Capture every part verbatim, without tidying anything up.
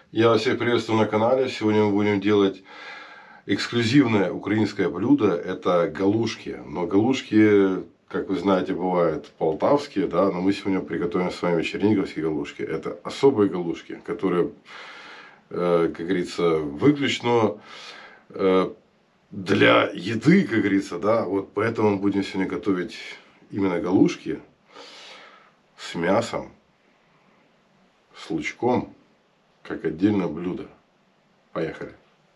Я всех приветствую на канале. Сегодня мы будем делать эксклюзивное украинское блюдо. Это галушки. Но галушки, как вы знаете, бывают полтавские, да, но мы сегодня приготовим с вами черниговские галушки. Это особые галушки, которые, э, как говорится, выключно э, для еды, как говорится, да. Вот поэтому мы будем сегодня готовить именно галушки с мясом, с лучком, как отдельное блюдо. Поехали.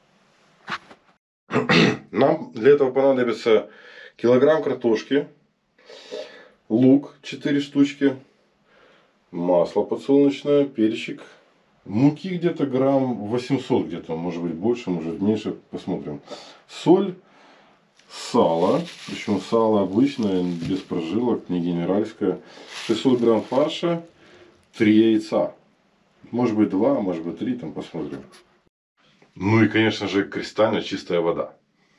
Нам для этого понадобится килограмм картошки, лук четыре штучки, масло подсолнечное, перчик, муки где-то грамм восемьсот, где-то, может быть больше, может меньше, посмотрим. Соль, сало, причем сало обычное, без прожилок, не генеральское, шестьсот грамм фарша, три яйца. Может быть два, может быть три, там посмотрим. Ну и, конечно же, кристально чистая вода.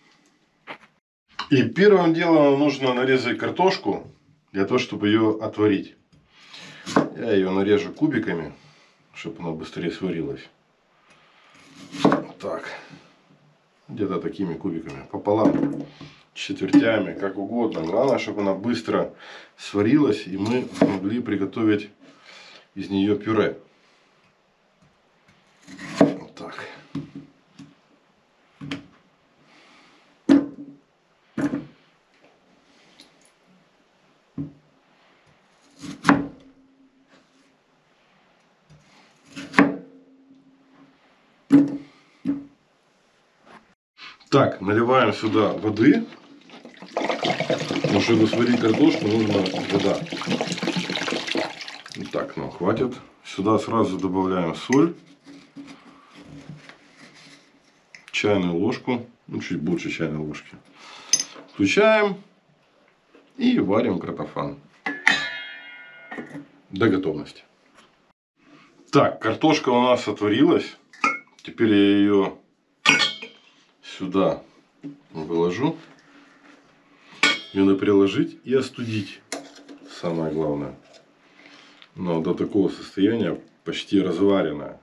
И первым делом нужно нарезать картошку, для того, чтобы ее отварить. Я ее нарежу кубиками, чтобы она быстрее сварилась. Вот так. Где-то такими кубиками. Пополам, четвертями, как угодно. Главное, чтобы она быстро сварилась, и мы смогли приготовить из нее пюре. Вот так. Так, наливаем сюда воды. Но чтобы сварить картошку, нужна вода. Так, ну хватит. Сюда сразу добавляем соль. Чайную ложку. Ну, чуть больше чайной ложки. Включаем. И варим картофан. До готовности. Так, картошка у нас отварилась. Теперь я ее сюда выложу. Ее надо приложить и остудить. Самое главное. Но до такого состояния почти разваренная.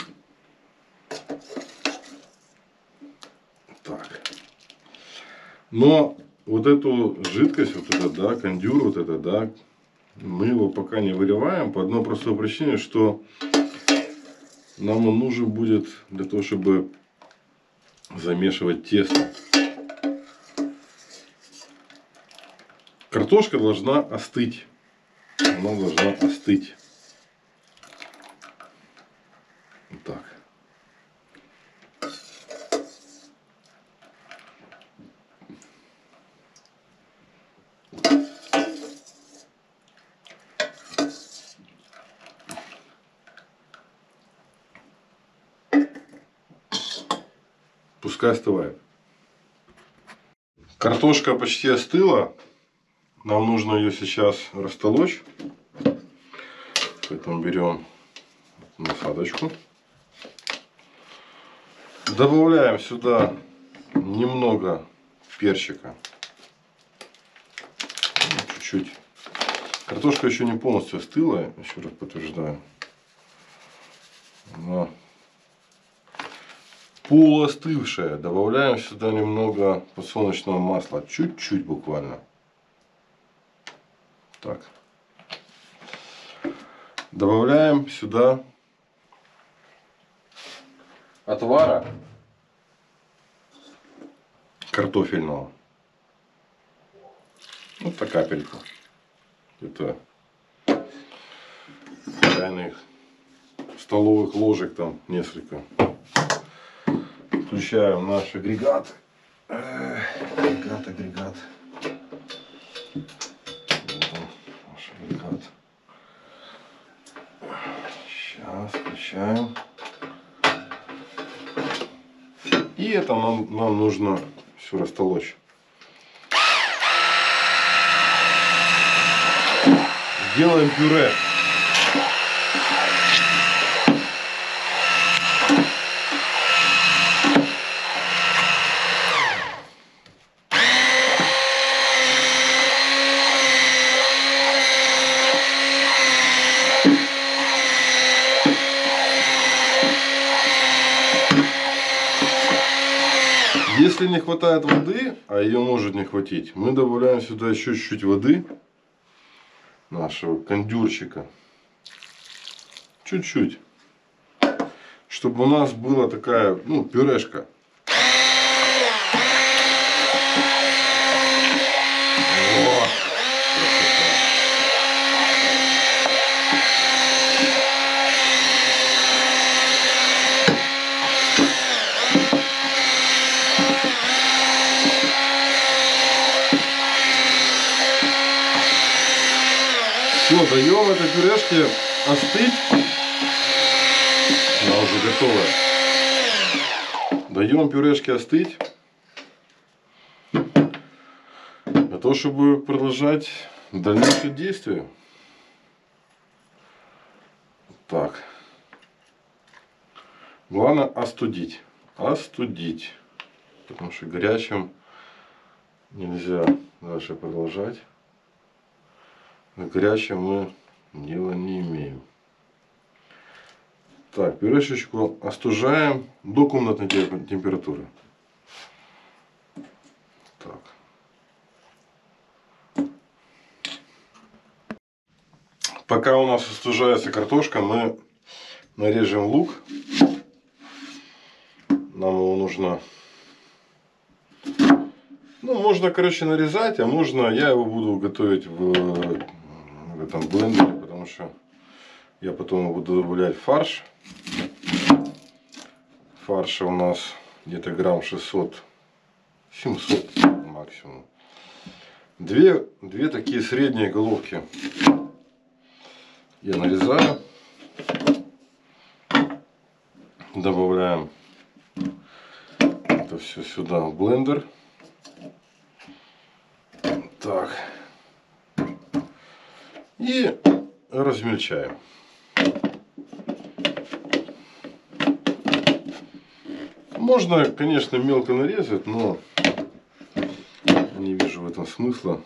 Так. Но вот эту жидкость, вот это, да, кондюр, вот это, да, мы его пока не выливаем по одной простой причине, что нам он нужен будет для того, чтобы замешивать тесто. Картошка должна остыть. Она должна остыть. Вот так. Пускай остывает. Картошка почти остыла. Нам нужно ее сейчас растолочь. Поэтому берем насадочку. Добавляем сюда немного перчика. Чуть-чуть. Картошка еще не полностью остыла, еще раз подтверждаю. Она полуостывшая. Добавляем сюда немного подсолнечного масла. Чуть-чуть буквально. Так. Добавляем сюда отвара картофельного. Вот по капельку. Это чайных столовых ложек там несколько. Включаем наш агрегат. Агрегат, агрегат. Вот он, наш агрегат. Сейчас включаем. И это нам, нам нужно все растолочь. Делаем пюре. Если не хватает воды, а ее может не хватить, мы добавляем сюда еще чуть-чуть воды нашего кондюрчика. Чуть-чуть. Чтобы у нас была такая, ну, пюрешка. Все, даем этой пюрешке остыть. Она уже готовая. Даем пюрешке остыть. Для того, чтобы продолжать дальнейшее действие. Так. Главное остудить. Остудить. Потому что горячим нельзя дальше продолжать. Горячим мы дела не имеем. Так, пюрешечку остужаем до комнатной температуры. Так. Пока у нас остужается картошка, мы нарежем лук. Нам его нужно... Ну, можно, короче, нарезать, а можно... Я его буду готовить в... в этом блендере, потому что я потом буду добавлять фарш. Фарша у нас где-то грамм шестьсот семьсот максимум. Две, две такие средние головки я нарезаю. Добавляем это все сюда в блендер. Так. И размельчаем. Можно, конечно, мелко нарезать, но не вижу в этом смысла.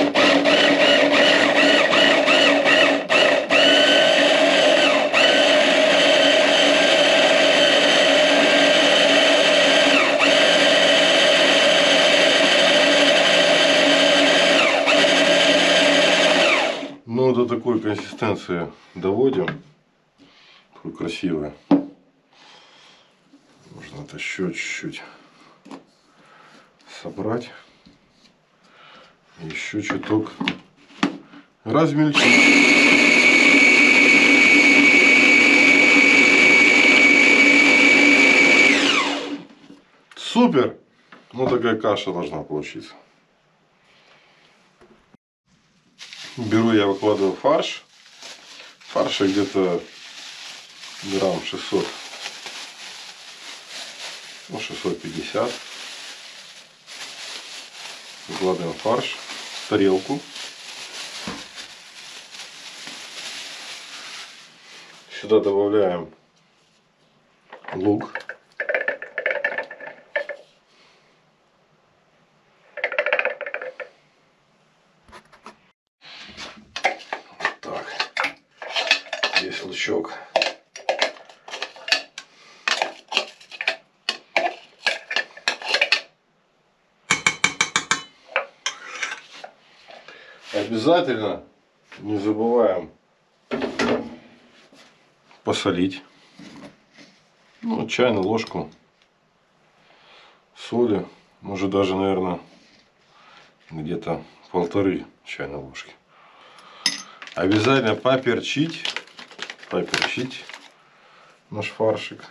Ну, до такой консистенции доводим. Такой красивый. Можно это еще чуть-чуть собрать. Еще чуток размельчить. Супер! Ну, такая каша должна получиться. Беру, я выкладываю фарш. Фарша где-то грамм шестьсот. Ну, шестьсот пятьдесят. Выкладываем фарш в тарелку. Сюда добавляем лук. Так. Здесь лучок. Обязательно не забываем посолить. Ну, чайную ложку соли. Может даже, наверное, где-то полторы чайной ложки. Обязательно поперчить. Поперчить наш фаршик.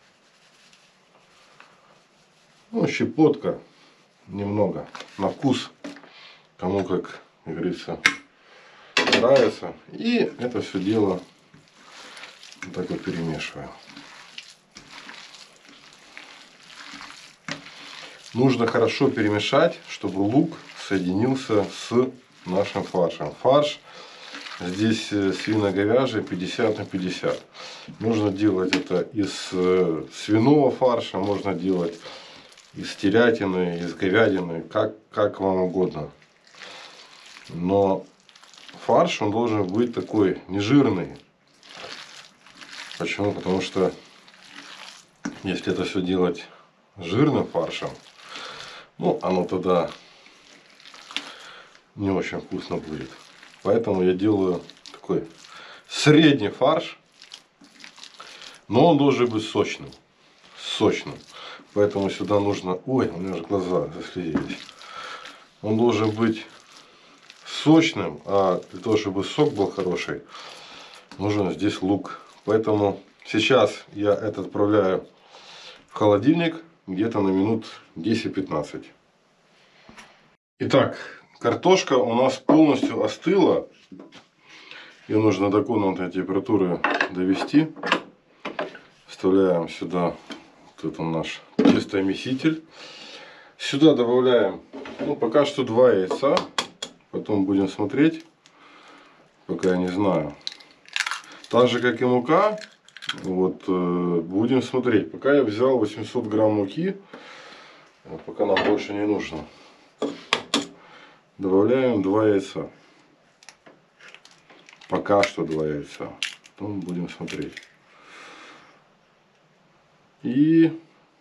Ну, щепотка немного. На вкус. Кому как, как говорится, нравится. И это все дело вот так вот перемешиваем. Нужно хорошо перемешать, чтобы лук соединился с нашим фаршем. Фарш здесь свино-говяжий пятьдесят на пятьдесят. Можно делать это из свиного фарша, можно делать из телятины, из говядины, как, как вам угодно. Но фарш, он должен быть такой нежирный. Почему? Потому что если это все делать жирным фаршем, Ну, оно тогда не очень вкусно будет. Поэтому я делаю такой средний фарш. Но он должен быть сочным. Сочным. Поэтому сюда нужно... Ой, у меня же глаза заслезились. Он должен быть сочным. А для того, чтобы сок был хороший, нужен здесь лук. Поэтому сейчас я это отправляю в холодильник где-то на минут десять-пятнадцать. Итак, картошка у нас полностью остыла. Ее нужно до комнатной температуры довести. Вставляем сюда, тут он наш тестомеситель. Сюда добавляем, ну, пока что два яйца. Потом будем смотреть, пока я не знаю. Так же, как и мука, вот, э, будем смотреть. Пока я взял восемьсот грамм муки, пока нам больше не нужно. Добавляем два яйца. Пока что два яйца. Потом будем смотреть. И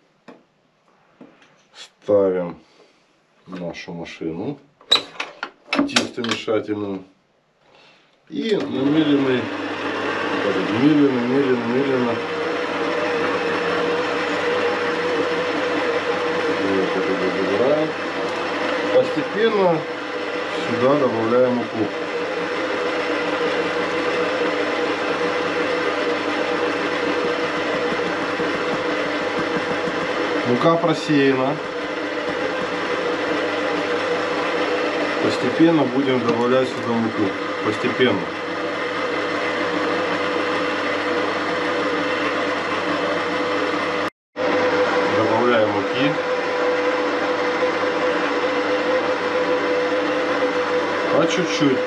ставим нашу машину тестомешательную. И на медленный, медленно, медленно, медленно. Вот это забираем. Постепенно сюда добавляем муку. Мука просеяна. Постепенно будем добавлять сюда муку. Постепенно. Добавляем муки. По чуть-чуть.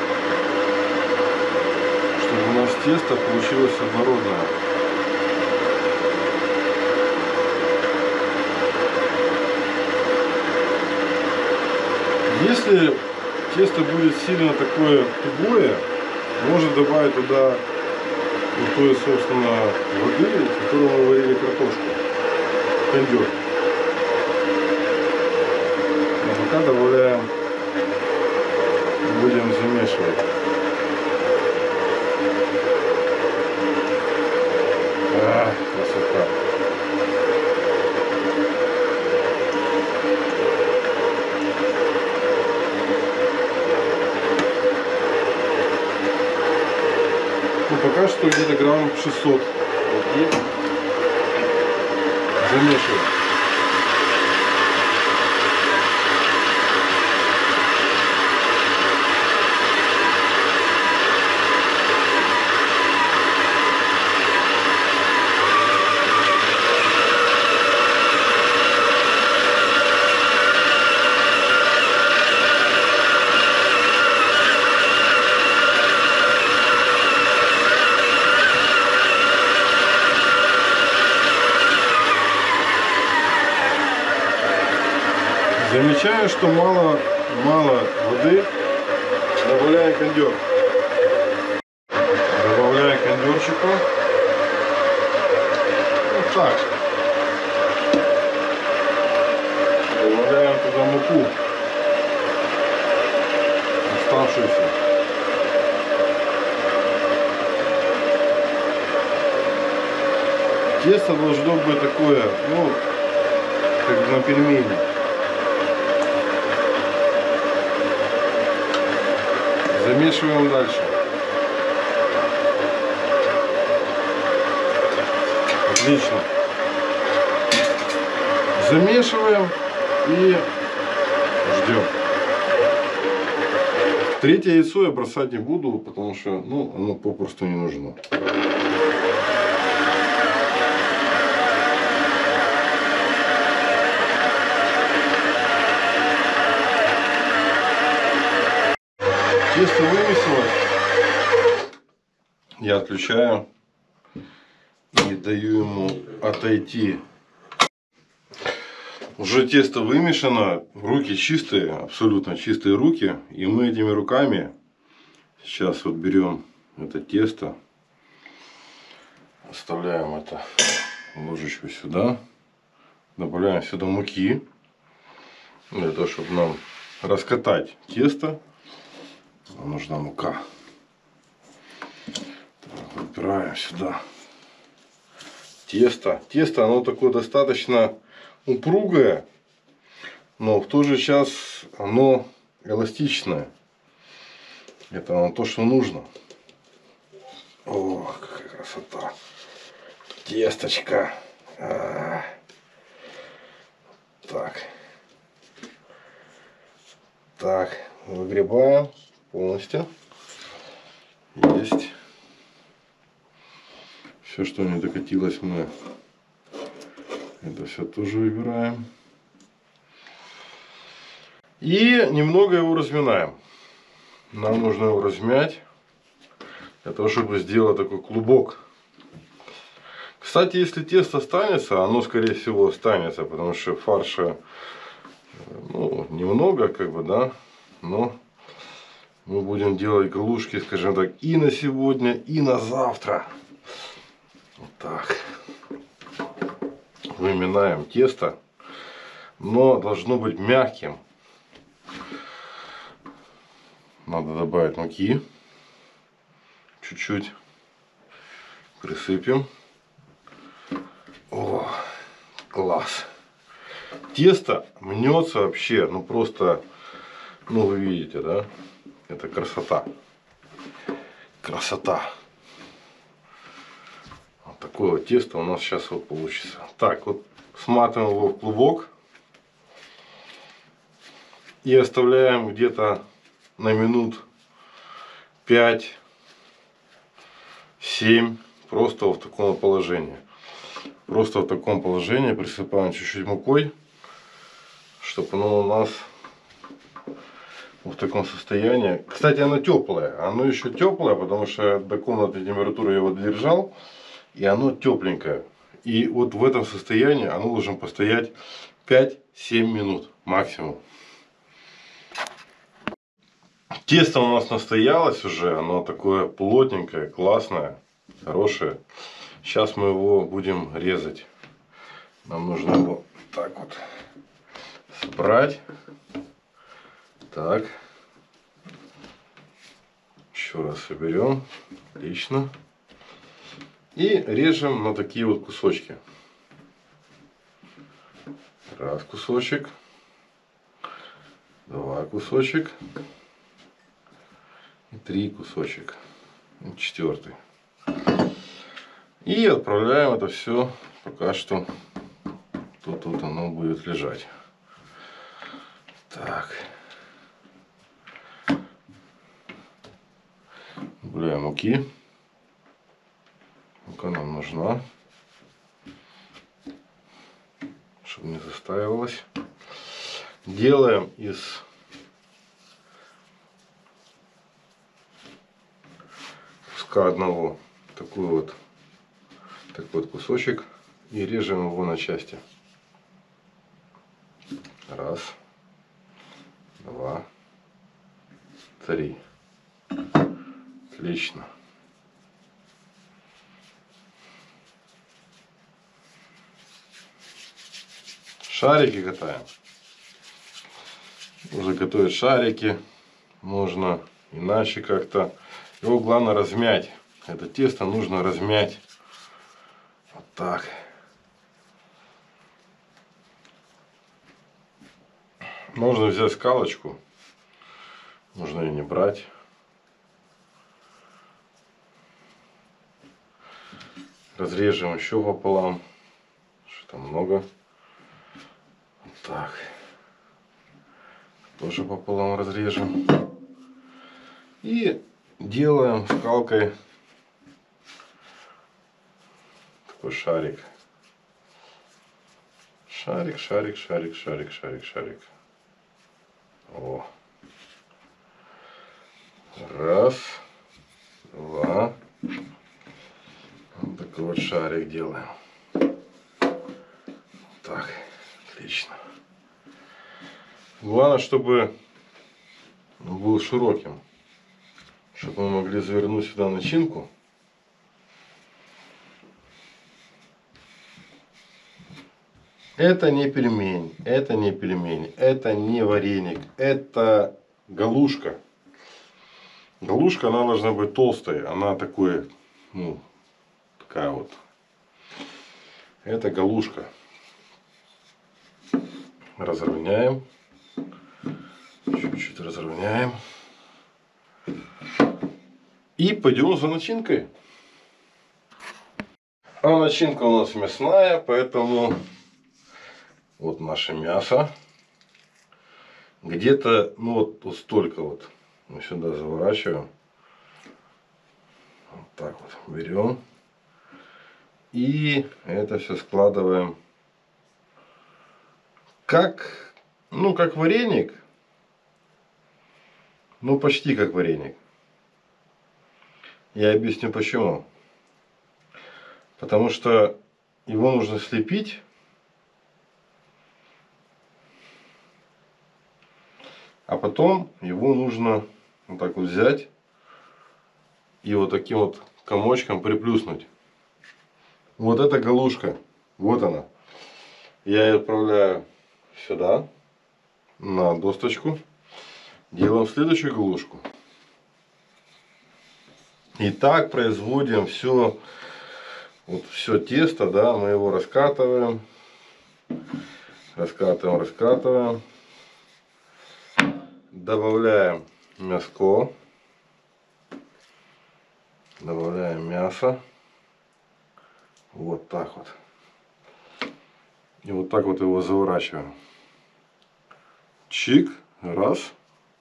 Чтобы у нас тесто получилось однородное. Если тесто будет сильно такое тугое, можно добавить туда вот той, собственно, воды, в которой мы варили картошку. Кондер. А пока добавляем, будем замешивать. А, красота. Пока что где-то грамм шестьсот. И замешиваем. Замечаю, что мало, мало воды. Добавляем кондер. Добавляем кондерчика. Вот так. Добавляем туда муку. Оставшуюся. Тесто должно быть такое, ну, как на пельмени. Замешиваем дальше. Отлично. Замешиваем и ждем. Третье яйцо я бросать не буду, потому что, ну, оно попросту не нужно. Тесто вымесилось, я отключаю и даю ему отойти. Уже тесто вымешано, руки чистые, абсолютно чистые руки. И мы этими руками сейчас вот берем это тесто, оставляем это ложечку сюда, добавляем сюда муки. Для того, чтобы нам раскатать тесто, нам нужна мука. Так, выбираем сюда тесто. Тесто, оно такое достаточно упругое, но в то же час оно эластичное. Это оно то, что нужно. О, какая красота. Тесточка. А-а-а. Так. Так, выгребаем полностью. Есть. Все, что не докатилось, мы это все тоже выбираем. И немного его разминаем. Нам нужно его размять для того, чтобы сделать такой клубок. Кстати, если тесто останется, оно скорее всего останется, потому что фарша, ну, немного, как бы, да, но мы будем делать галушки, скажем так, и на сегодня, и на завтра. Вот так. Выминаем тесто, но должно быть мягким. Надо добавить муки, чуть-чуть присыпем. О, класс! Тесто мнется вообще, ну просто, ну вы видите, да? Это красота. Красота. Вот такое вот тесто у нас сейчас вот получится. Так, вот сматываем его в клубок. И оставляем где-то на минут пять-семь просто в таком положении. Просто в таком положении присыпаем чуть-чуть мукой, чтобы оно у нас в таком состоянии. Кстати, оно теплое. Оно еще теплое, потому что до комнатной температуры я его держал. И оно тепленькое. И вот в этом состоянии оно должно постоять пять-семь минут максимум. Тесто у нас настоялось уже. Оно такое плотненькое, классное, хорошее. Сейчас мы его будем резать. Нам нужно его так вот собрать. Так. Еще раз соберем. Отлично. И режем на такие вот кусочки. Раз кусочек. Два кусочек. И три кусочек. И четвертый. И отправляем это все пока что тут вот оно будет лежать. Так. Добавляем муки. Мука нам нужна, чтобы не застаивалась. Делаем из куска одного такой вот такой вот кусочек и режем его на части. Раз, два, три. Отлично. Шарики катаем. Можно готовить шарики, можно иначе как-то. Его главное размять. Это тесто нужно размять. Вот так. Можно взять скалочку. Можно ее не брать. Разрежем еще пополам. Что-то много. Вот так. Тоже пополам разрежем. И делаем скалкой такой шарик. Шарик, шарик, шарик, шарик, шарик, шарик. О. Раз, два. Вот такой вот шарик делаем. Так, отлично. Главное, чтобы он был широким, чтобы мы могли завернуть сюда начинку. Это не пельмень, это не пельмень, это не вареник, это галушка. Галушка, она должна быть толстой, она такой, ну, такая вот. Это галушка. Разровняем. Чуть-чуть разровняем. И пойдем за начинкой. А начинка у нас мясная, поэтому вот наше мясо. Где-то, ну вот, вот столько вот мы сюда заворачиваем. Вот так вот берем. И это все складываем как, ну, как вареник. Ну, почти как вареник. Я объясню почему. Потому что его нужно слепить. А потом его нужно вот так вот взять и вот таким вот комочком приплюснуть. Вот эта галушка. Вот она. Я ее отправляю сюда, на досточку. Делаем следующую галушку. И так производим все, вот все тесто, да, мы его раскатываем, раскатываем, раскатываем, добавляем мяско, добавляем мясо, вот так вот, и вот так вот его заворачиваем. Чик, раз,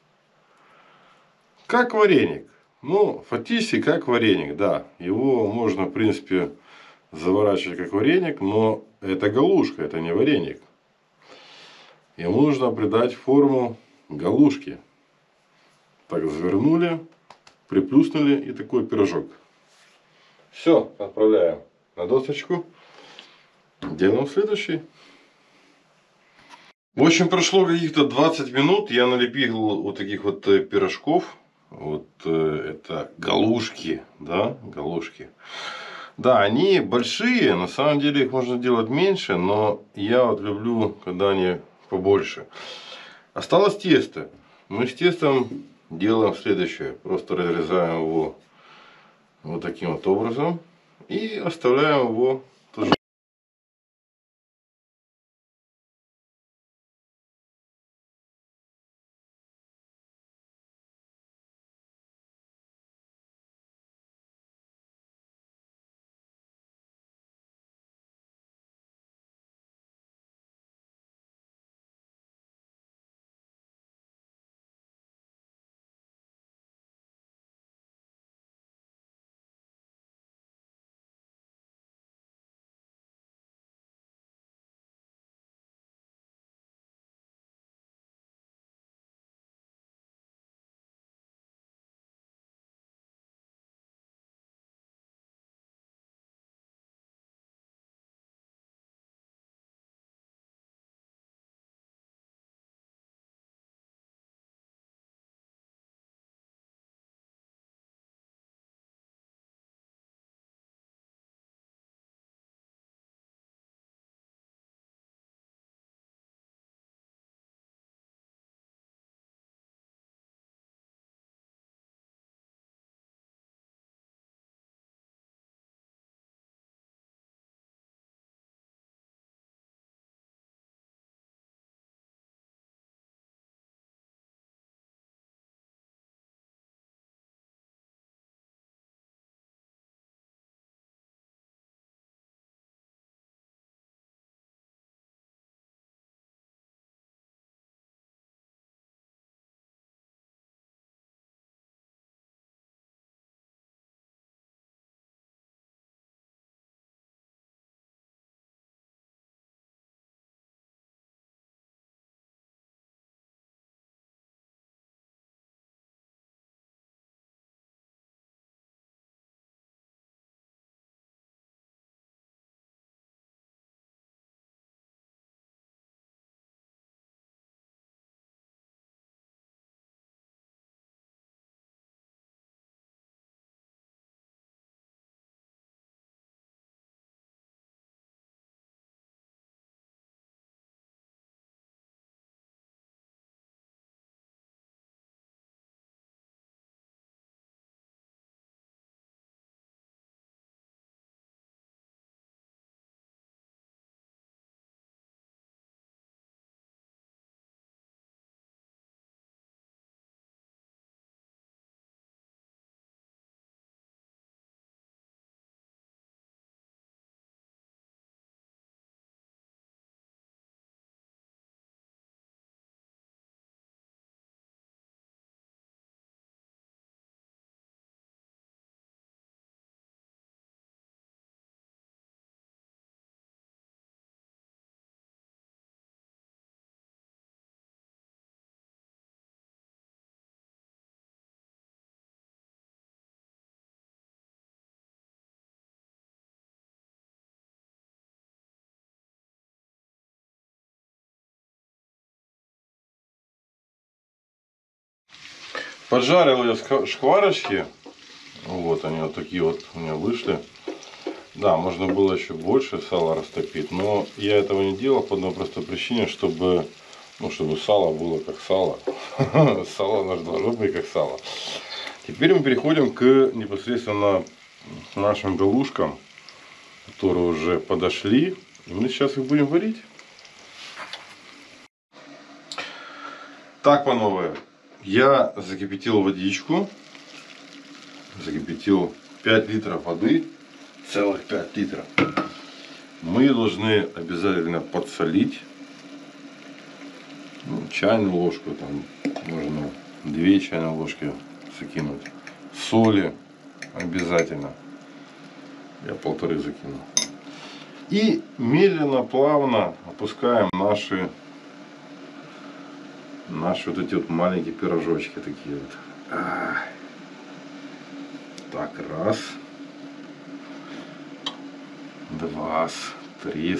как вареник. Ну, фактически как вареник, да. Его можно, в принципе, заворачивать как вареник, но это галушка, это не вареник. Ему нужно придать форму галушки. Так, завернули, приплюснули и такой пирожок. Все, отправляем на досточку. Делаем следующий. В общем, прошло каких-то двадцать минут. Я налепил вот таких вот пирожков. Вот э, это галушки, да, галушки. Да, они большие, на самом деле их можно делать меньше, но я вот люблю, когда они побольше. Осталось тесто. Мы с тестом делаем следующее. Просто разрезаем его вот таким вот образом и оставляем его тоже. Поджарил я шкварочки. Вот они вот такие вот у меня вышли. Да, можно было еще больше сала растопить, но я этого не делал по одной простой причине, чтобы, ну, чтобы сало было как сало. Сало наше должно быть как сало. Теперь мы переходим к непосредственно нашим галушкам, которые уже подошли. И мы сейчас их будем варить. Так, панове, я закипятил водичку. Закипятил пять литров воды. Целых пять литров. Мы должны обязательно подсолить. Ну, чайную ложку, там можно две чайные ложки закинуть. Соли обязательно. Я полторы закинул. И медленно, плавно опускаем наши, наши вот эти вот маленькие пирожочки такие вот. Так, раз. Два, три.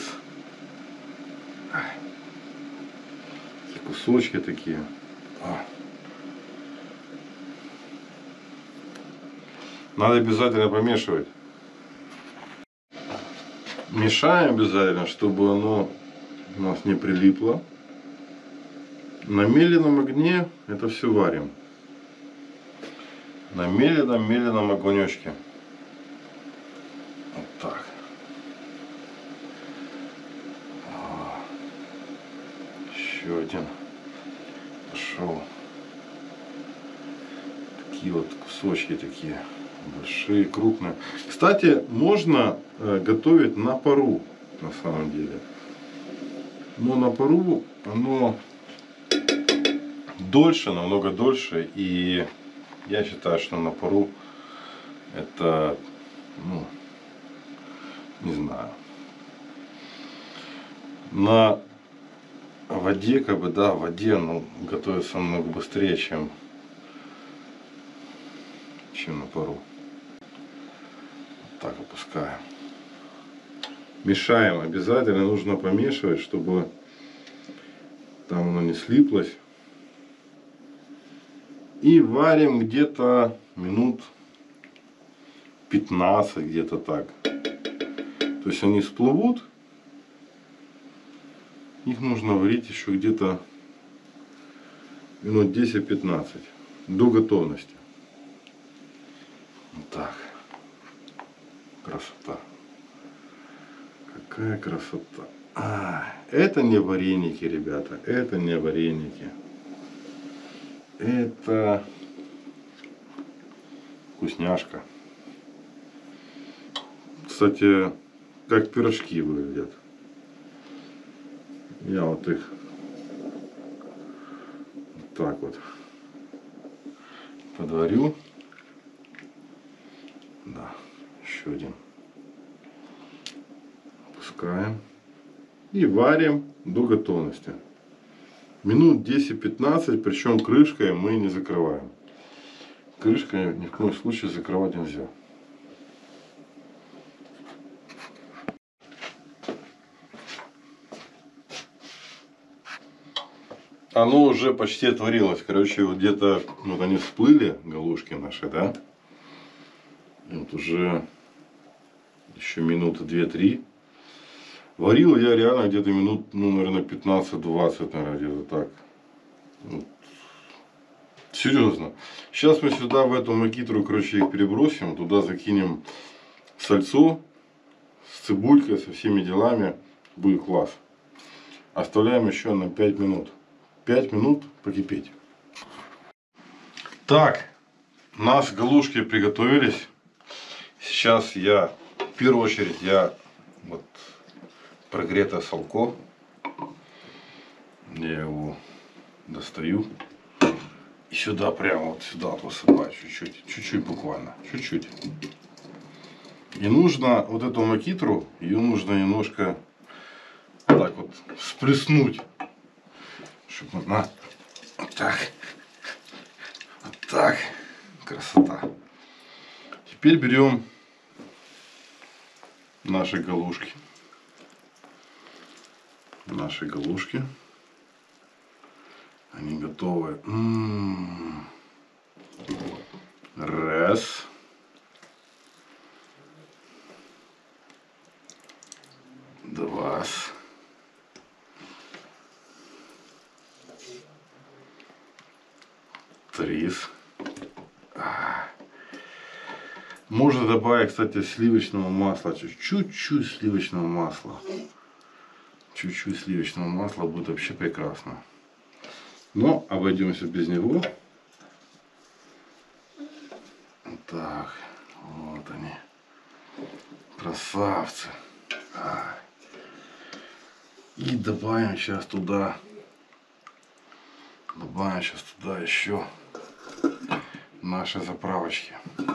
Кусочки такие. Надо обязательно помешивать. Мешаем обязательно, чтобы оно у нас не прилипло. На медленном огне это все варим. На медленном, медленном огонечке. Вот так. Еще один пошел. Такие вот кусочки такие. Большие, крупные. Кстати, можно готовить на пару, на самом деле. Но на пару оно дольше, намного дольше. И я считаю, что на пару это, ну, не знаю. На воде, как бы, да, в воде, ну, готовится намного быстрее, чем, чем на пару. Так, опускаем. Мешаем. Обязательно нужно помешивать, чтобы там оно не слиплось. И варим где-то минут пятнадцать, где-то так. То есть они всплывут. Их нужно варить еще где-то минут десять-пятнадцать. До готовности. Вот так. Красота. Какая красота. А, это не вареники, ребята. Это не вареники. Это вкусняшка. Кстати, как пирожки выглядят. Я вот их вот так вот подварю. Да, еще один. Опускаем. И варим до готовности. Минут десять-пятнадцать, причем крышкой мы не закрываем. Крышкой ни в коем случае закрывать нельзя. Оно уже почти отварилось. Короче, вот где-то вот они всплыли, галушки наши, да? И вот уже еще минуты две-три. Варил я реально где-то минут, ну, наверное, пятнадцать-двадцать, наверное, где-то так. Вот. Серьезно. Сейчас мы сюда, в эту макитру, короче, их перебросим. Туда закинем сальцо с цибулькой, со всеми делами. Будет класс. Оставляем еще на пять минут. пять минут покипеть. Так, у нас галушки приготовились. Сейчас я, в первую очередь, я вот прогретое салко. Я его достаю. И сюда, прямо вот сюда вот высыпаю чуть-чуть. Чуть-чуть буквально. Чуть-чуть. И нужно вот эту макитру, ее нужно немножко так вот всплеснуть. Чтобы она вот так. Вот так. Красота. Теперь берем наши галушки. Наши галушки. Они готовы. М-м-м. Раз. Два. Три. Можно добавить, кстати, сливочного масла. Чуть-чуть сливочного масла. Чуть-чуть сливочного масла будет вообще прекрасно. Но обойдемся без него. Так, вот они. Красавцы. И добавим сейчас туда. Добавим сейчас туда еще наши заправочки.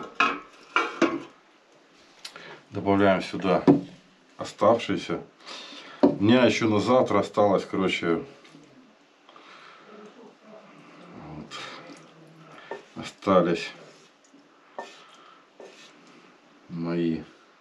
Добавляем сюда оставшиеся. У меня еще на завтра осталось, короче, вот, остались мои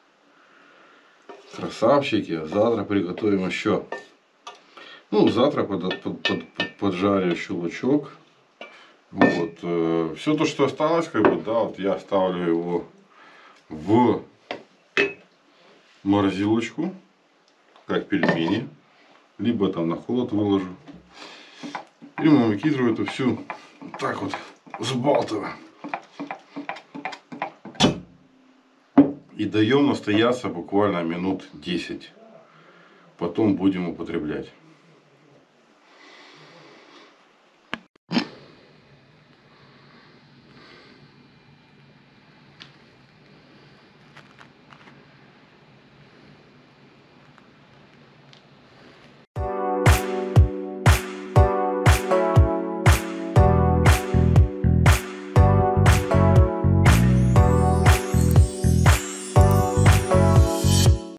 красавчики. Завтра приготовим еще. Ну, завтра под, под, под, поджарю еще лучок. Вот. Э, все то, что осталось, как бы, да, вот я ставлю его в морозилочку, как пельмени, либо там на холод выложу. И мы выкидываем эту всю так вот взбалтываем. И даем настояться буквально минут десять. Потом будем употреблять.